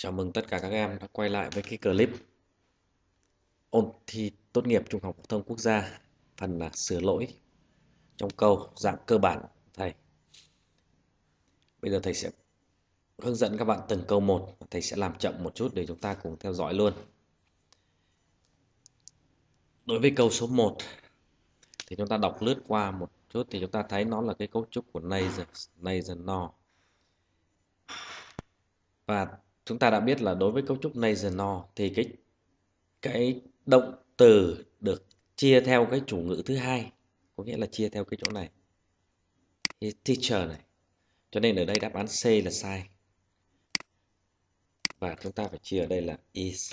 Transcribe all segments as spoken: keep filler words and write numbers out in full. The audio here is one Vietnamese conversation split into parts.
Chào mừng tất cả các em đã quay lại với cái clip ôn thi tốt nghiệp Trung học phổ thông quốc gia, phần là sửa lỗi trong câu dạng cơ bản thầy. Bây giờ thầy sẽ hướng dẫn các bạn từng câu một, thầy sẽ làm chậm một chút để chúng ta cùng theo dõi luôn. Đối với câu số một thì chúng ta đọc lướt qua một chút thì chúng ta thấy nó là cái cấu trúc của neither, neither nor. Và chúng ta đã biết là đối với cấu trúc neither nor thì cái cái động từ được chia theo cái chủ ngữ thứ hai, có nghĩa là chia theo cái chỗ này, his teacher này, cho nên ở đây đáp án C là sai và chúng ta phải chia ở đây là is.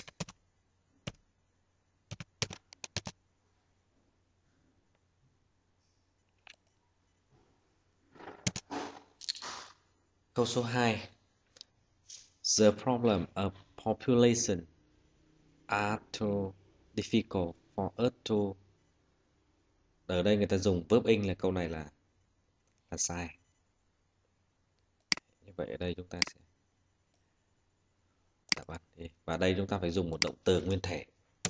Câu số hai, the problem of population are too difficult for us to. Ở đây người ta dùng verb in là câu này là là sai. Như vậy ở đây chúng ta sẽ đáp án đi. Và đây chúng ta phải dùng một động từ nguyên thể.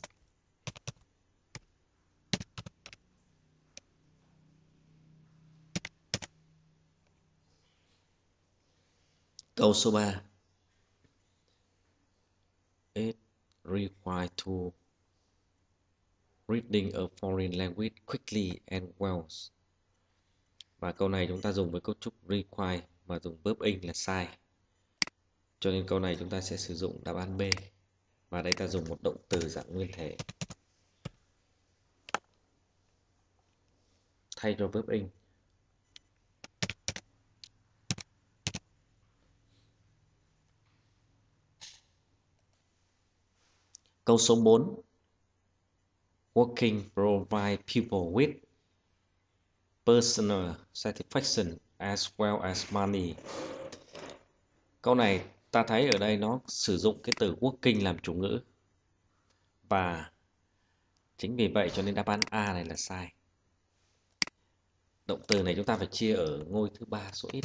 Câu số ba, it requires to reading a foreign language quickly and well. Và câu này chúng ta dùng với cấu trúc require mà dùng verb in là sai. Cho nên câu này chúng ta sẽ sử dụng đáp án B. Và đây ta dùng một động từ dạng nguyên thể thay cho verb in. Câu số bốn, working provide people with personal satisfaction as well as money. Câu này ta thấy ở đây nó sử dụng cái từ working làm chủ ngữ. Và chính vì vậy cho nên đáp án A này là sai. Động từ này chúng ta phải chia ở ngôi thứ ba số ít.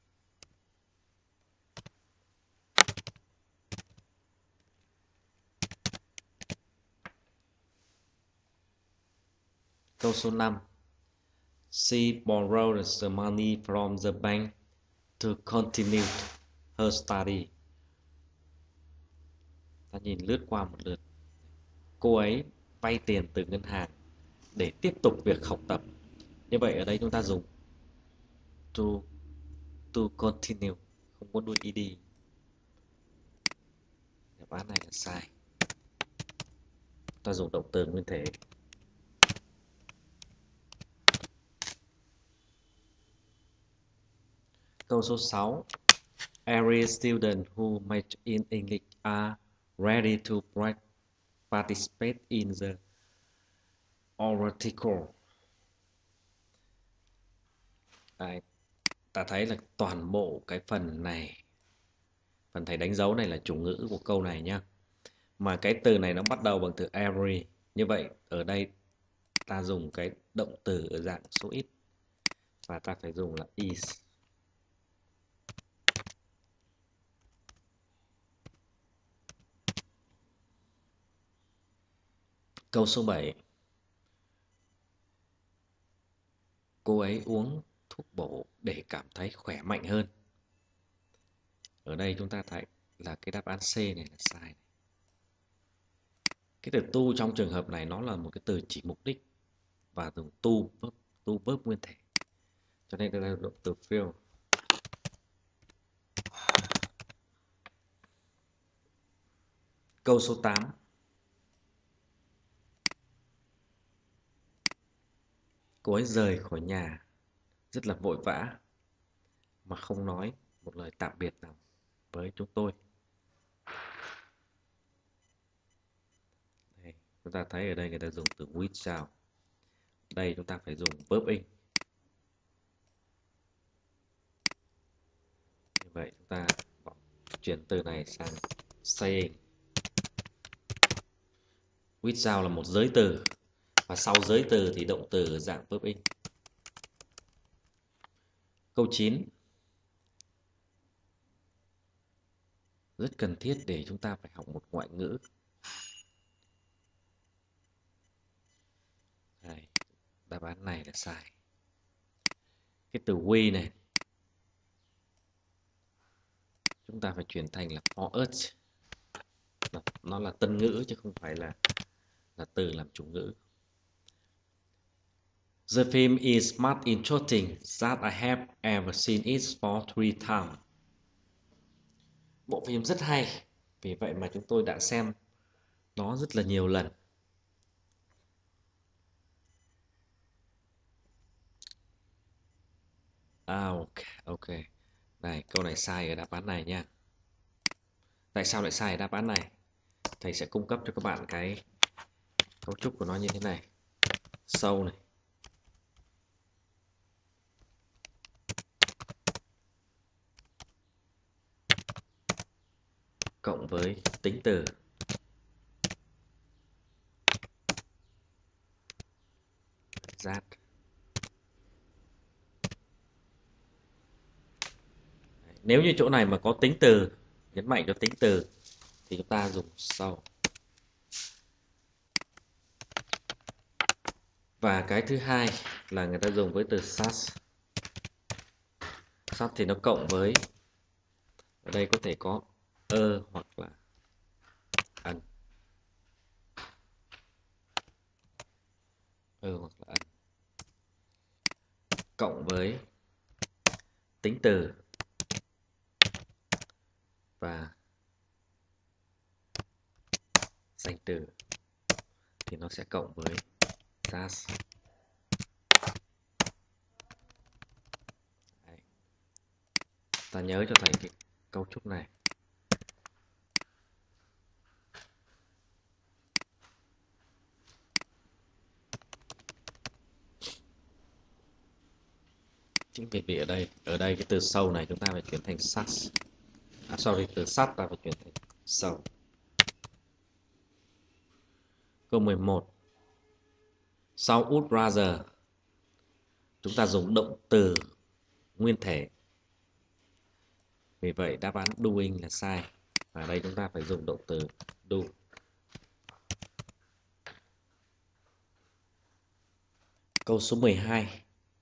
Câu số năm, she borrowed the money from the bank to continue her study. Ta nhìn lướt qua một lượt. Cô ấy vay tiền từ ngân hàng để tiếp tục việc học tập. Như vậy ở đây chúng ta dùng to to continue, không có đuôi ed. Đáp án này là sai. Ta dùng động từ nguyên thể. Câu số sáu, every student who major in English are ready to participate in the oracle. Đấy, ta thấy là toàn bộ cái phần này, phần thầy đánh dấu này là chủ ngữ của câu này nhá. Mà cái từ này nó bắt đầu bằng từ every. Như vậy ở đây ta dùng cái động từ ở dạng số ít. Và ta phải dùng là is. Câu số bảy, cô ấy uống thuốc bổ để cảm thấy khỏe mạnh hơn. Ở đây chúng ta thấy là cái đáp án C này là sai. Cái từ to trong trường hợp này nó là một cái từ chỉ mục đích và dùng to verb, to verb nguyên thể. Cho nên đây là động từ feel. Câu số tám, cô ấy rời khỏi nhà rất là vội vã mà không nói một lời tạm biệt nào với chúng tôi. Đây, chúng ta thấy ở đây người ta dùng từ without. Đây chúng ta phải dùng verb in. Như vậy chúng ta chuyển từ này sang saying. Without là một giới từ và sau giới từ thì động từ ở dạng verb in. Câu chín, rất cần thiết để chúng ta phải học một ngoại ngữ. Đây, đáp án này là sai. Cái từ we này chúng ta phải chuyển thành là for us. Nó là tân ngữ chứ không phải là là từ làm chủ ngữ. The film is much interesting that I have ever seen it for three times. Bộ phim rất hay, vì vậy mà chúng tôi đã xem nó rất là nhiều lần. À, ok, ok. Này, câu này sai ở đáp án này nha. Tại sao lại sai ở đáp án này? Thầy sẽ cung cấp cho các bạn cái cấu trúc của nó như thế này. Sâu này. Cộng với tính từ. That. Nếu như chỗ này mà có tính từ, nhấn mạnh cho tính từ, thì chúng ta dùng so. Và cái thứ hai là người ta dùng với từ such. Such thì nó cộng với, ở đây có thể có a hoặc là an. A hoặc là an. Cộng với tính từ và danh từ thì nó sẽ cộng với that. Đấy. Ta nhớ cho thầy cái cấu trúc này. Chính vì vì ở đây ở đây cái từ sâu này chúng ta phải chuyển thành such. À, sorry, từ such ta phải chuyển thành so. Câu mười một. Sau would rather chúng ta dùng động từ nguyên thể. Vì vậy đáp án doing là sai. Và ở đây chúng ta phải dùng động từ do. Câu số mười hai.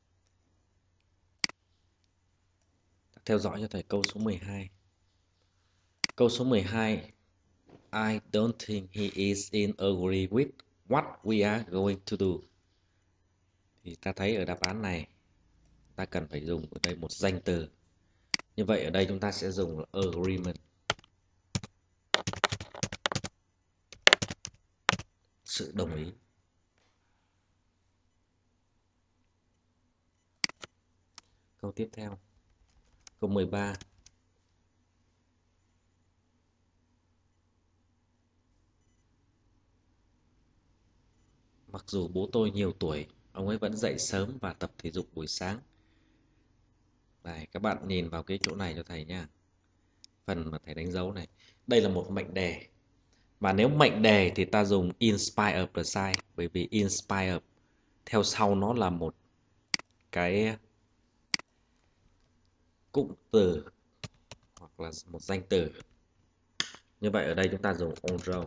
Theo dõi cho thầy câu số mười hai. Câu số mười hai. I don't think he is in agree with what we are going to do. Thì ta thấy ở đáp án này ta cần phải dùng ở đây một danh từ. Như vậy ở đây chúng ta sẽ dùng là agreement. Sự đồng ý. Câu tiếp theo. Câu mười ba. Mặc dù bố tôi nhiều tuổi, ông ấy vẫn dậy sớm và tập thể dục buổi sáng. Đây, các bạn nhìn vào cái chỗ này cho thầy nha. Phần mà thầy đánh dấu này. Đây là một mệnh đề. Và nếu mệnh đề thì ta dùng inspire là sai. Bởi vì inspire theo sau nó là một cái cụm từ hoặc là một danh từ. Như vậy ở đây chúng ta dùng on road.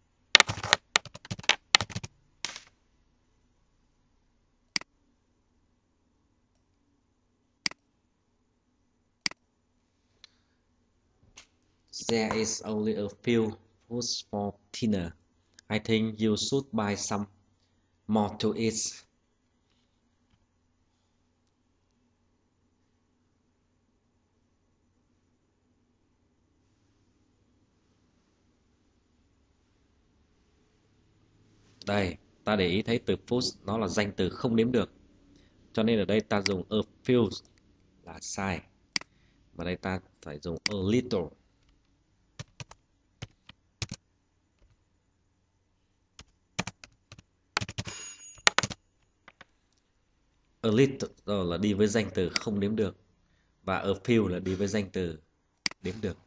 There is only a few foods for dinner. I think you should buy some more to eat. Đây, ta để ý thấy từ food nó là danh từ không đếm được. Cho nên ở đây ta dùng a few là sai. Và đây ta phải dùng a little. A little là đi với danh từ không đếm được. Và a few là đi với danh từ đếm được.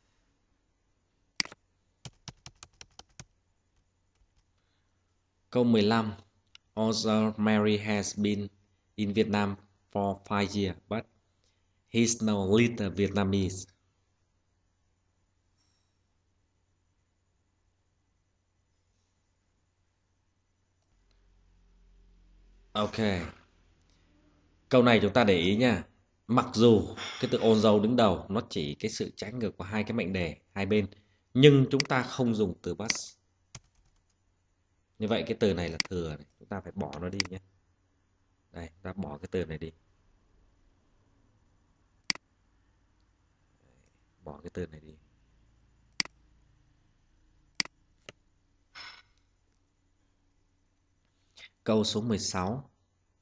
Câu mười lăm. Although Mary has been in Vietnam for five years, but he's no little Vietnamese. Ok. Câu này chúng ta để ý nha. Mặc dù cái từ although đứng đầu nó chỉ cái sự trái ngược của hai cái mệnh đề hai bên, nhưng chúng ta không dùng từ but. Như vậy cái từ này là thừa này, chúng ta phải bỏ nó đi nhé. Đây, chúng ta bỏ cái từ này đi. Bỏ cái từ này đi. Câu số mười sáu.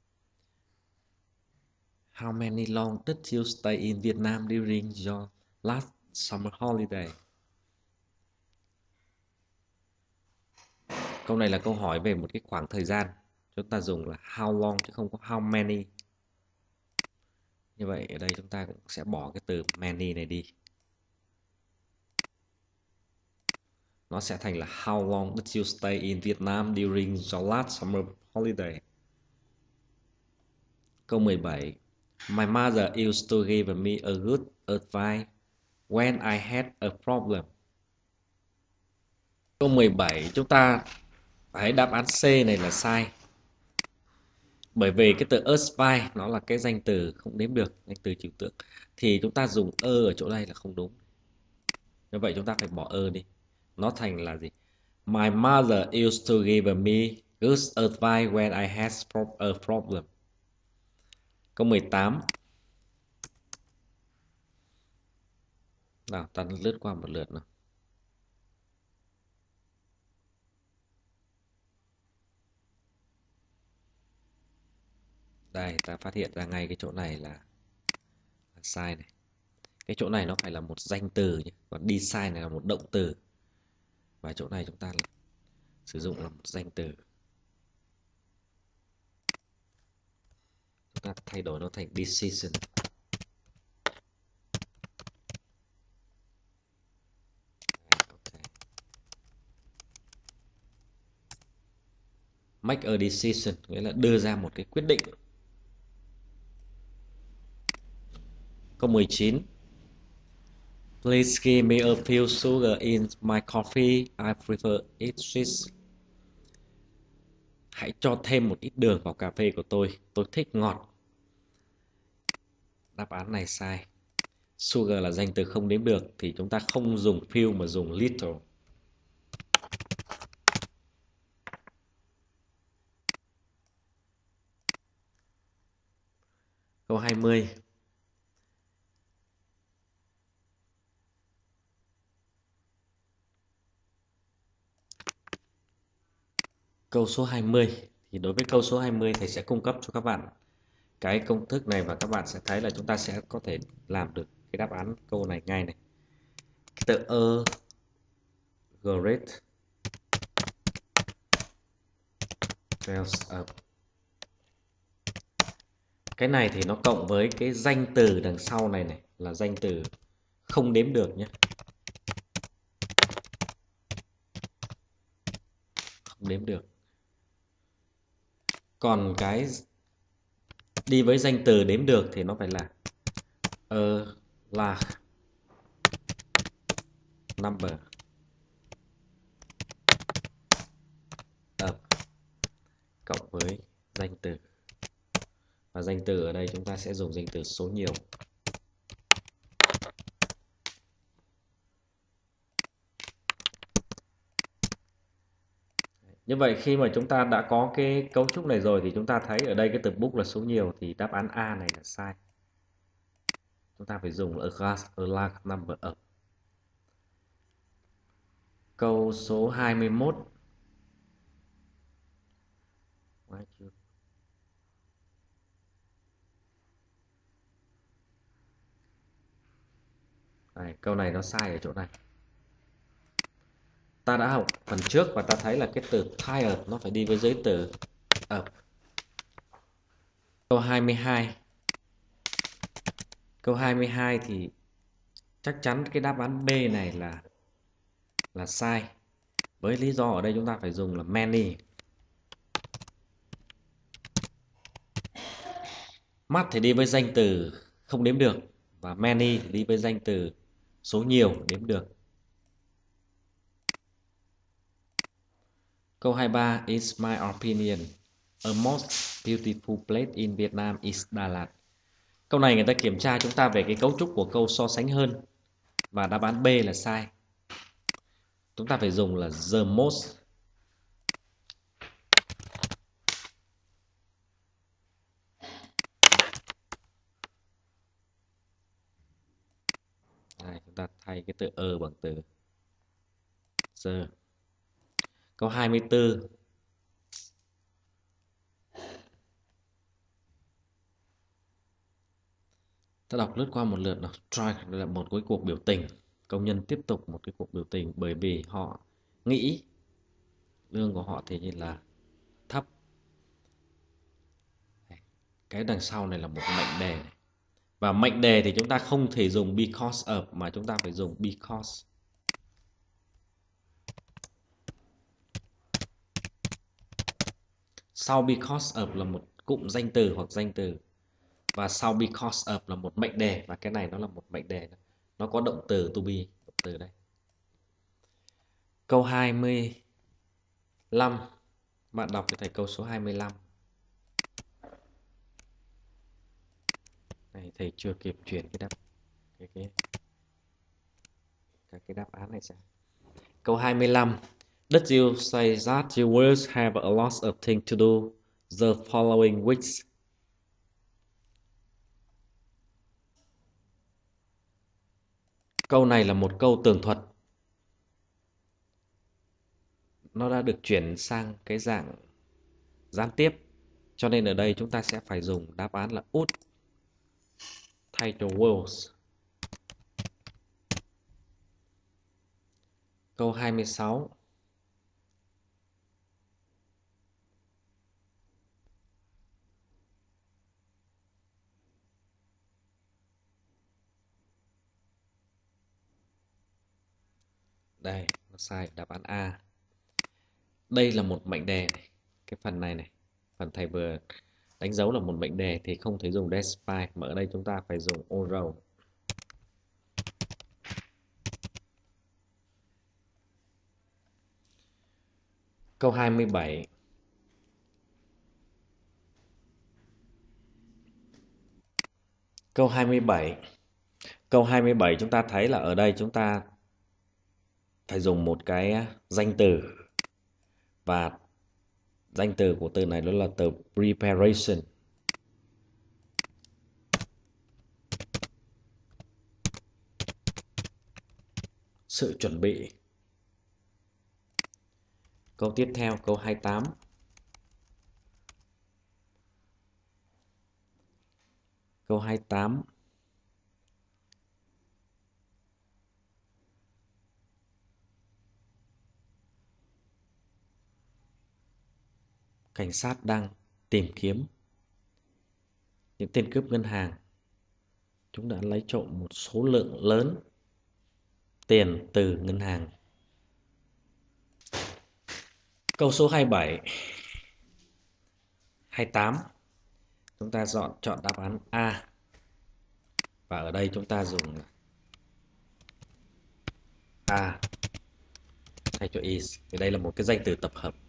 How many long did you stay in Vietnam during your last summer holiday? Câu này là câu hỏi về một cái khoảng thời gian. Chúng ta dùng là how long chứ không có how many. Như vậy ở đây chúng ta cũng sẽ bỏ cái từ many này đi. Nó sẽ thành là how long did you stay in Vietnam during your last summer holiday? Câu mười bảy. My mother used to give me a good advice when I had a problem. Câu mười bảy chúng ta phải đáp án C này là sai. Bởi vì cái từ advice nó là cái danh từ không đếm được, danh từ trừu tượng. Thì chúng ta dùng ơ ở chỗ đây là không đúng. Như vậy chúng ta phải bỏ ơ đi. Nó thành là gì? My mother used to give me good advice when I had a problem. Câu mười tám. Nào, ta lướt qua một lượt nào. Đây, ta phát hiện ra ngay cái chỗ này là, là sai này. Cái chỗ này nó phải là một danh từ nhé. Còn decide này là một động từ. Và chỗ này chúng ta là, sử dụng là một danh từ. Chúng ta thay đổi nó thành decision. Okay. Make a decision nghĩa là đưa ra một cái quyết định. Câu mười chín. Please give me a few sugar in my coffee. I prefer it sweet. Hãy cho thêm một ít đường vào cà phê của tôi. Tôi thích ngọt. Đáp án này sai. Sugar là danh từ không đếm được thì chúng ta không dùng few mà dùng little. Câu hai mươi. Câu số hai mươi. Thì đối với câu số hai mươi thầy sẽ cung cấp cho các bạn cái công thức này và các bạn sẽ thấy là chúng ta sẽ có thể làm được cái đáp án câu này ngay này. Từ ơ great tells up. Cái này thì nó cộng với cái danh từ đằng sau này này là danh từ không đếm được nhé. Không đếm được. Còn cái đi với danh từ đếm được thì nó phải là a large number of cộng với danh từ. Và danh từ ở đây chúng ta sẽ dùng danh từ số nhiều. Như vậy khi mà chúng ta đã có cái cấu trúc này rồi thì chúng ta thấy ở đây cái từ book là số nhiều thì đáp án A này là sai. Chúng ta phải dùng a large, a large number of. Câu số hai mươi mốt. Đây, câu này nó sai ở chỗ này. Ta đã học phần trước và ta thấy là cái từ tired nó phải đi với giới từ of. Câu hai mươi hai. Câu hai mươi hai thì chắc chắn cái đáp án B này là là sai. Với lý do ở đây chúng ta phải dùng là many. Mắt thì đi với danh từ không đếm được và many thì đi với danh từ số nhiều đếm được. Câu hai mươi ba. It's my opinion A most beautiful place in Vietnam is Đà Lạt. Câu này người ta kiểm tra chúng ta về cái cấu trúc của câu so sánh hơn. Và đáp án B là sai. Chúng ta phải dùng là the most. Đây, chúng ta thay cái từ ơ bằng từ the. Câu hai mươi tư. Ta đọc lướt qua một lượt nào. Strike là một cái cuộc biểu tình. Công nhân tiếp tục một cái cuộc biểu tình bởi vì họ nghĩ lương của họ thì là thấp. Cái đằng sau này là một mệnh đề này. Và mệnh đề thì chúng ta không thể dùng because of mà chúng ta phải dùng because. Sau because of là một cụm danh từ hoặc danh từ. Và sau because of là một mệnh đề. Và cái này nó là một mệnh đề. Nó có động từ to be. Động từ đây. Câu hai mươi lăm. Bạn đọc cho thầy câu số hai mươi lăm. Này, thầy chưa kịp chuyển cái đáp cái cái các cái đáp án này sang. Câu hai mươi lăm. Does you say that you will have a lot of things to do the following weeks? Câu này là một câu tường thuật. Nó đã được chuyển sang cái dạng gián tiếp. Cho nên ở đây chúng ta sẽ phải dùng đáp án là would thay cho wills. Câu hai mươi sáu. Đây, nó sai đáp án A. Đây là một mệnh đề này. Cái phần này này. Phần thầy vừa đánh dấu là một mệnh đề thì không thể dùng despite. Mà ở đây chúng ta phải dùng although. Câu hai mươi bảy. Câu hai mươi bảy. Câu hai mươi bảy chúng ta thấy là ở đây chúng ta phải dùng một cái danh từ. Và danh từ của từ này đó là từ preparation. Sự chuẩn bị. Câu tiếp theo, câu hai mươi tám. Câu hai mươi tám. Cảnh sát đang tìm kiếm những tên cướp ngân hàng. Chúng đã lấy trộm một số lượng lớn tiền từ ngân hàng. Câu số hai mươi bảy. hai mươi tám. Chúng ta chọn chọn đáp án A. Và ở đây chúng ta dùng A thay cho is. Vì đây là một cái danh từ tập hợp.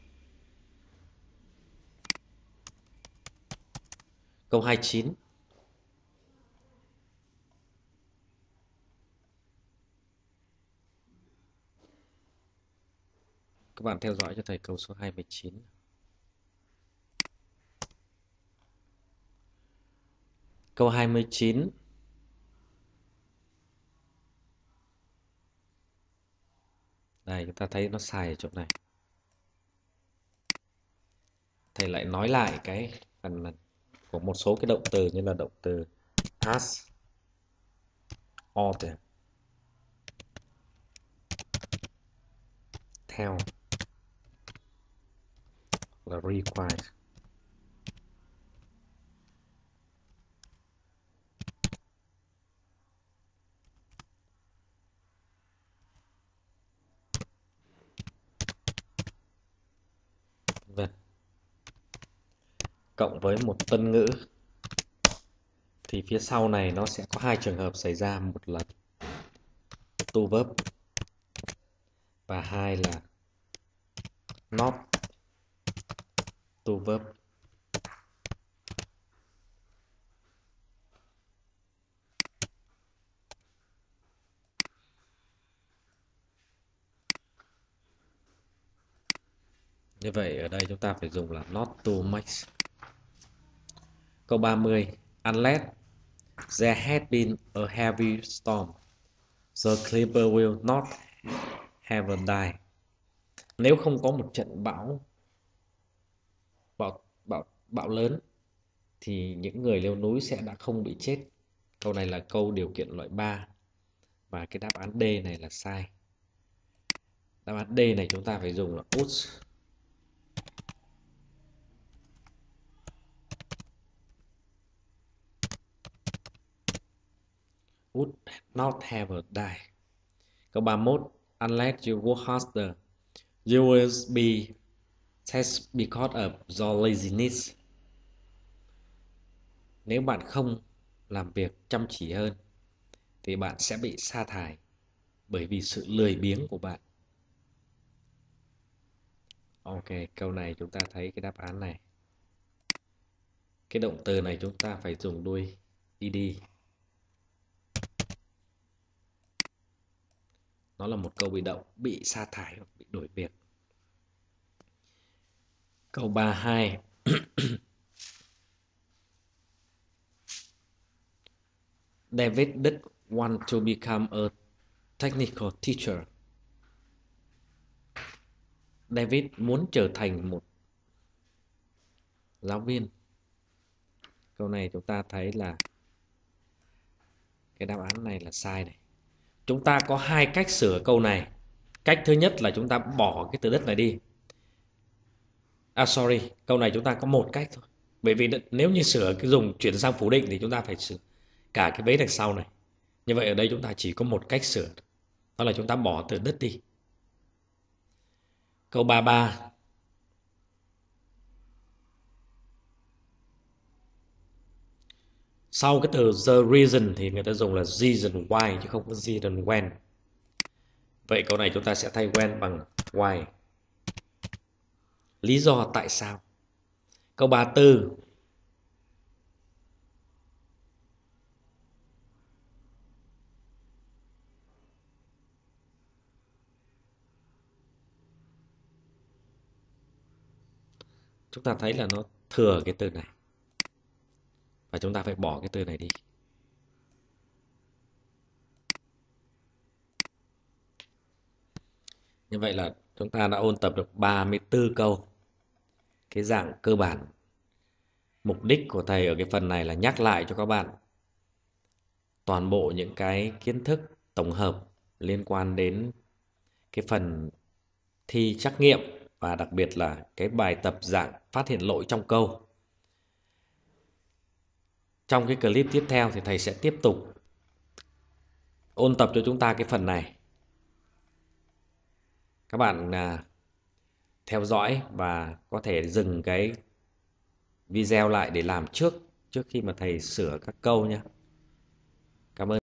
Câu hai mươi chín. Các bạn theo dõi cho thầy câu số hai mươi chín. Câu hai mươi chín. Đây, chúng ta thấy nó sai ở chỗ này. Thầy lại nói lại cái phần của một số cái động từ như là động từ as, order, theo là require. Vâng. Cộng với một tân ngữ thì phía sau này nó sẽ có hai trường hợp xảy ra, một là to verb và hai là not to verb. Như vậy ở đây chúng ta phải dùng là not to max. Câu ba mươi. Unless there had been a heavy storm, the Clipper will not have died. Nếu không có một trận bão bão bão bão lớn thì những người leo núi sẽ đã không bị chết. Câu này là câu điều kiện loại ba và cái đáp án D này là sai. Đáp án D này chúng ta phải dùng là would would not have died. Câu ba mươi mốt. Unless you work harder, you will be test because of your laziness. Nếu bạn không làm việc chăm chỉ hơn thì bạn sẽ bị sa thải bởi vì sự lười biếng của bạn. Ok, câu này chúng ta thấy cái đáp án này. Cái động từ này chúng ta phải dùng đuôi ed. Nó là một câu bị động, bị sa thải hoặc bị đổi việc. Câu ba mươi hai. David did want to become a technical teacher. David muốn trở thành một giáo viên. Câu này chúng ta thấy là cái đáp án này là sai này. Chúng ta có hai cách sửa câu này. Cách thứ nhất là chúng ta bỏ cái từ đất này đi. À sorry, câu này chúng ta có một cách thôi. Bởi vì nếu như sửa cái dùng chuyển sang phủ định thì chúng ta phải sửa cả cái vế đằng sau này. Như vậy ở đây chúng ta chỉ có một cách sửa. Đó là chúng ta bỏ từ đất đi. Câu ba mươi ba. Sau cái từ the reason thì người ta dùng là reason why chứ không có reason when. Vậy câu này chúng ta sẽ thay when bằng why. Lý do tại sao. Câu ba mươi tư. Chúng ta thấy là nó thừa cái từ này. Và chúng ta phải bỏ cái từ này đi. Như vậy là chúng ta đã ôn tập được ba mươi tư câu. Cái dạng cơ bản. Mục đích của thầy ở cái phần này là nhắc lại cho các bạn toàn bộ những cái kiến thức tổng hợp liên quan đến cái phần thi trắc nghiệm và đặc biệt là cái bài tập dạng phát hiện lỗi trong câu. Trong cái clip tiếp theo thì thầy sẽ tiếp tục ôn tập cho chúng ta cái phần này. Các bạn à, theo dõi và có thể dừng cái video lại để làm trước trước khi mà thầy sửa các câu nhé. Cảm ơn.